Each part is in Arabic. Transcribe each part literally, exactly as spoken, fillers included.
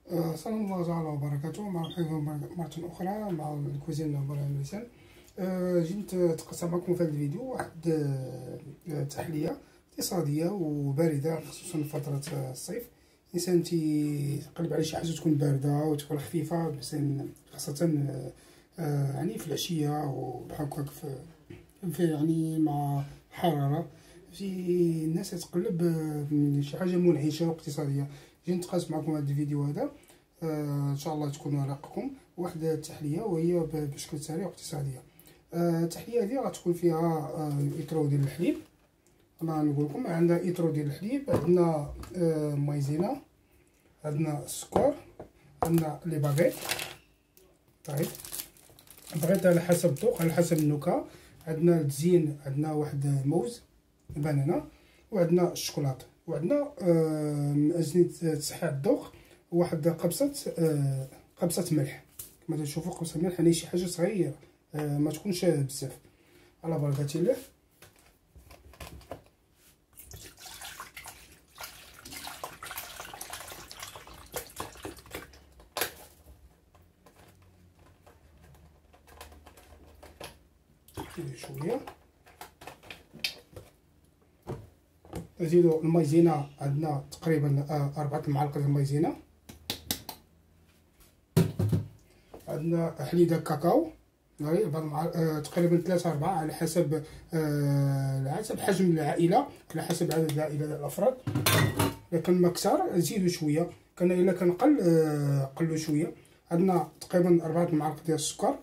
السلام الله تعالى وبركاته. مرحبا بكم مرة أخرى مع الكوزين برا الميسان. جيت نتقاسم معكم في هذا الفيديو واحد تحلية اقتصادية وباردة، خصوصا في فترة الصيف. الإنسان تيقلب على شي حاجة تكون باردة وتكون خفيفة، خاصة يعني في العشية وبحال هكاك في, في يعني مع حرارة. في الناس تقلب شي حاجة منعشة واقتصادية. جيت نتقاسم معكم هذا الفيديو هذا آه ان شاء الله تكون راقكم واحد التحليه وهي بشكل سريع واقتصاديه. آه التحليه هذه غتكون فيها آه ايترو ديال الحليب. انا نقول لكم عندنا ايترو ديال الحليب، عندنا آه مايزينا، عندنا السكر، عندنا لي باغيت. طيب بغيت على حسب الذوق، على حسب النكهه. عندنا التزيين، عندنا واحد الموز، البنانه، وعندنا الشوكولاط، وعندنا آه من اجل تصحيح الذوق واحد قبصه آه قبصه ملح. كما تشوفوا قبصه ملح يعني شي حاجه صغيره، آه ما تكونش بزاف. على بركه الله. شويه نزيدو المايزينا، عندنا تقريبا أربعة المعالق ديال المايزينا. عندنا حليب الكاكاو تقريبا ثلاثة أربعة على حسب على حسب حجم العائلة، على حسب عدد العائلة ديال الأفراد. إلا كان مكثر نزيدو شوية، كان إلا كان قل قلو شوية. عندنا تقريبا أربعة المعالق ديال السكر.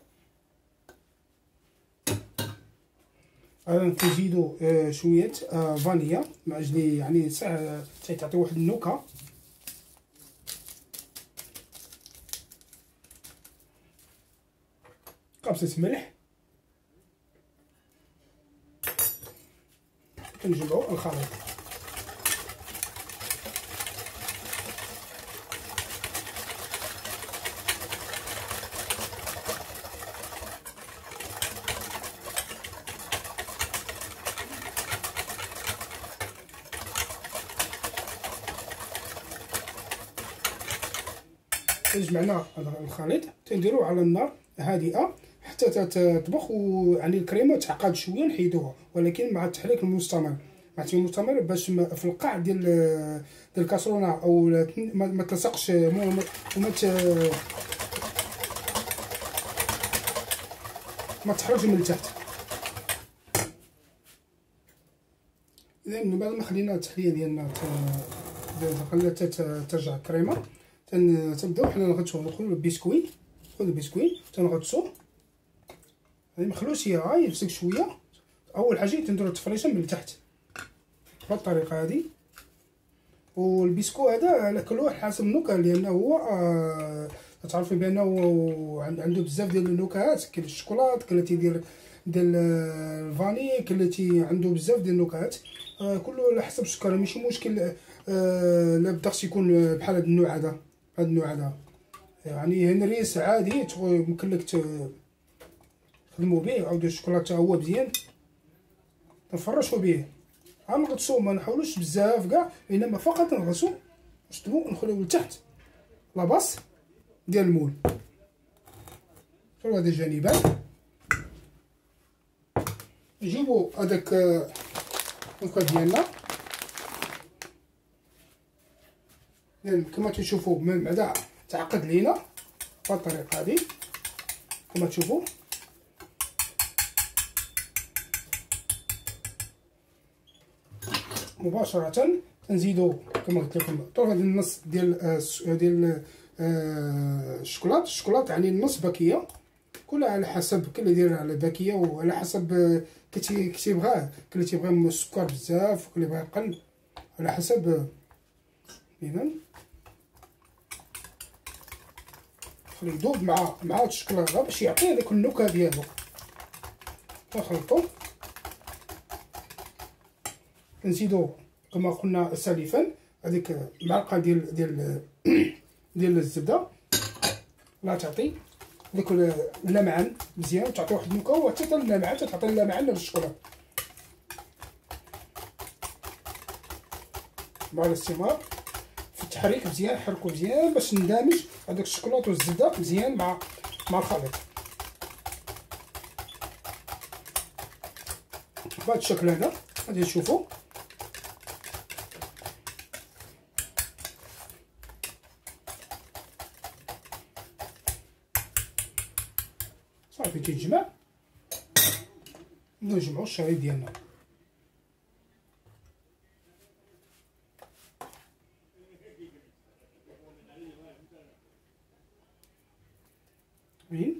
نزيدو شويه فانيا من اجل يعني تعطي واحد النكهه. قبصه ملح. كنجمعو الخليط. جمعنا الخليط تنديروه على النار هادئه حتى تطبخ، ويعني الكريمه تعقد شويه نحيدوها، ولكن مع التحريك المستمر مع التحريك المستمر باش في القاع ديال ديال الكاسرونه او ما تلصقش وما ما تحرقش من التحت. اذا من بعد ما خلينا التحليه ديالنا خلاتها ترجع الكريمه، تنبداو حنا نغطسو ندخلو البسكوي. ندخلو البسكوي تنغطسو، هادي مخلوش هي غا يفسك شويه. اول حاجه تنديرو التفريشه من التحت بهاد الطريقه هادي. والبسكو هذا على كل واحد حسب النكهه، لانه هو آه تعرفوا بانه عنده بزاف ديال النكهات. كاين الشوكولات، كاين اللي تيدير ديال الفاني، كاين اللي تي عنده بزاف ديال النكهات. آه كله على حسب السكر، ماشي مشكل. آه لا بداش يكون بحال هاد النوع هذا، هاد النوع هذا يعني هنريس عادي يمكن لك تخدمو به، او دير الشوكولاته حتى هو مزيان نفرشو به. ها نغطسو، ما نحاولوش بزاف كاع، انما فقط نغطسو نشطبو ونخليو لتحت لاباس ديال المول. شوفو هاد الجانبات. نجيبو هداك الكا ديالنا كما تشوفوا من بعدا تعقد لينا بهاد الطريقه هادي كما تشوفوا. مباشره تنزيدو كما قلت لكم طرف ديال النص ديال ديال الشوكولات. الشوكولات يعني النص باكيه، كلها على حسب كل اللي يدير على باكيه، وعلى حسب كي تيبغاه. كاين اللي تيبغي السكر بزاف، وكاين اللي يبغي يقل، على حسب. اذا خليه يذوب مع مع الشوكولاته باش يعطي هذيك النكهه ديالو. كنخلطو، نزيدو كما قلنا سالفا هذيك المعلقه ديال ديال ديال الزبده، لا تعطي ديك اللمعان مزيان، تعطي واحد النكهه، وحتى اللمعان تعطي اللمعان للشوكولاته. مع الاستمرار في التحريك مزيان، حركو مزيان باش ندمج هذاك الشكلاط والزبده مزيان مع مع الخليط بهذا الشكل. هذا غادي تشوفوا صافي تيتجمع. نجمعوا الشريط ديالنا. وين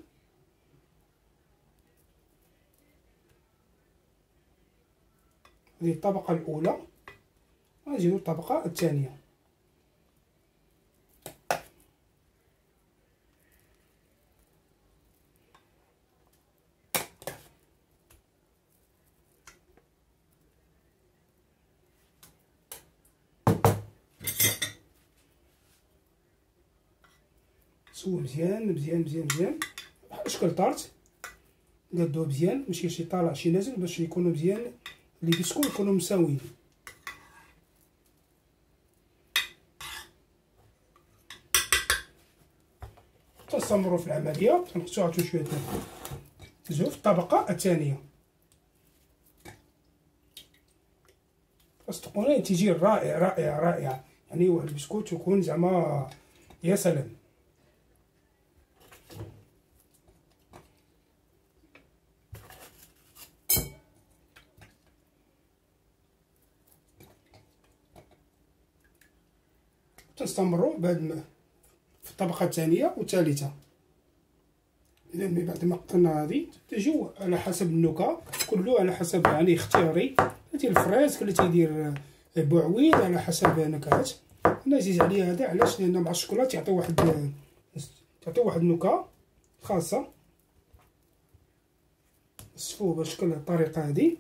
هذه الطبقه الاولى، غنزيدو الطبقه الثانيه. سووا مزيان مزيان مزيان مزيان بحال اشكال طارت. قادوه مزيان، ماشي شي طالع شي نازل، باش يكونوا مزيان لي بيسكو يكونوا مساويين. تستمروا في العمليه. تنقصوا عاد شويه زوج في الطبقه الثانيه. اصدقوني تيجي رائع رائع رائع، يعني واحد البسكوت يكون زعما يا سلام. تنستمروا بعد في الطبقه الثانيه والثالثه. اذا من بعد ما قطنا هذه تجيو على حسب النكهه، كله على حسب يعني اختياري. كاين الفريز، كاين اللي تيدير بوعويد على حسب نكهات. انا عزيز عليا هذا علاش؟ لان مع الشوكولاط تعطي واحد تعطي واحد النكهه خاصه. نصفوه بشكل الطريقه هذه،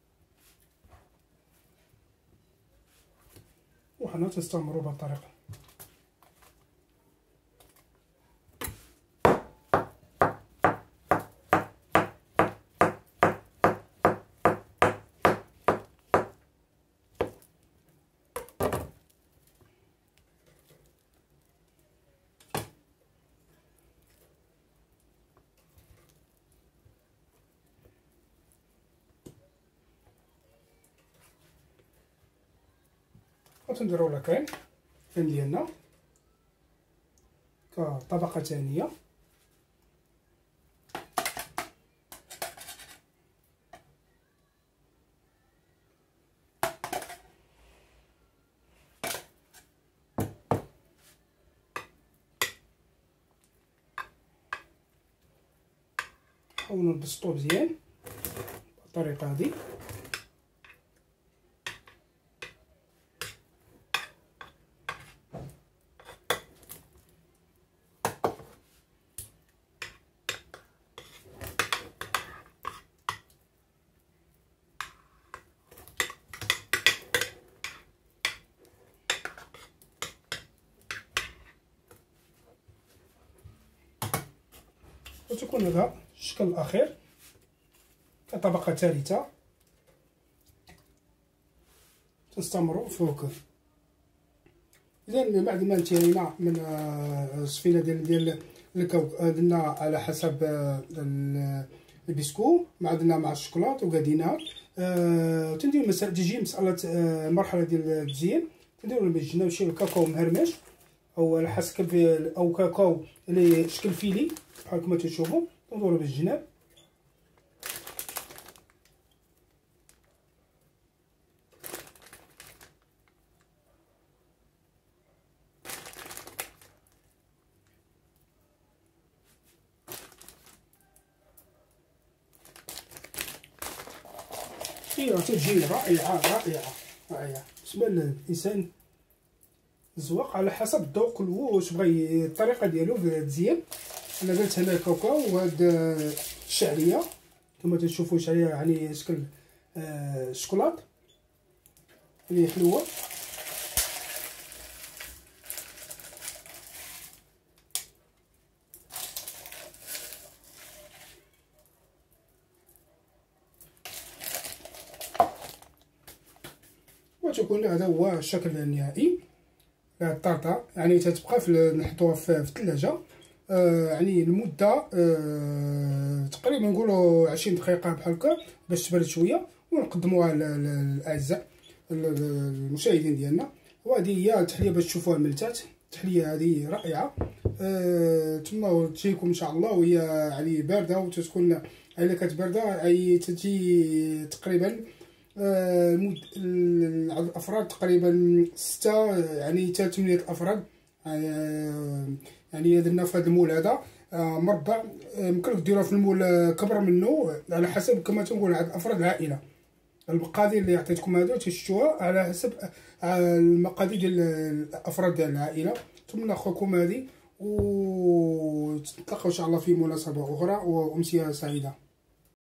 وحنا تستمروا بهذه الطريقه. وتنديرو لا كريم كريم ديالنا كطبقه ثانيه. نحاولوا نبسطوه مزيان بالطريقه هذه. وتكون هذا الشكل الاخير كطبقه ثالثه. تستمروا فوق. اذا بعد ما انتهينا من الصفيله ديال ديال الكاوك، درنا على حسب البسكو، مع درنا مع الشوكولاط وقادينها. أه تندير مسألة تجي مساله المرحله ديال التزيين. تنديروا باش شي الكاكاو مهرمش، او على حسب او كاكاو اللي شكل فيلي بحال كما تشوفوا. تندوروا بالجناب هي تجي رائعه رائعه رائعه. بالنسبه للانسان الزواق على حسب الذوق، واش بغى الطريقه ديالو في التزيين. انا درت هنا الكاكاو وهاد الشعريه كما تشوفوا. شعريه يعني شكل آه الشوكولاط اللي حلوه. وتكون هذا هو الشكل النهائي. الطرطه، يعني تتبقى في نحطوها في الثلاجه آه يعني لمده آه تقريبا نقولوا عشرين دقيقه بحال هكا باش تبرد شويه، ونقدموها للاعزاء المشاهدين ديالنا. وهذه هي التحليه باش تشوفوها من التحت. التحليه هذه رائعه، أه نتمنوا تجيكم ان شاء الله، وهي يعني بارده وتتكون الا كانت بارده اي تجي تقريبا أه عدد الافراد تقريبا سته يعني حتى ثمانيه الافراد. أه يعني درنا في هذا المول هذا أه مربع، يمكن لك ديروها في المول كبر منه على حسب كما تنقول عدد افراد العائله. المقادير اللي عطيتكم هادو تشتوها على حسب المقادير ديال الافراد ديال العائله. نتمنى اخوكم هذه، ونتلاقاو ان شاء الله في مناسبه اخرى وامسيه سعيده.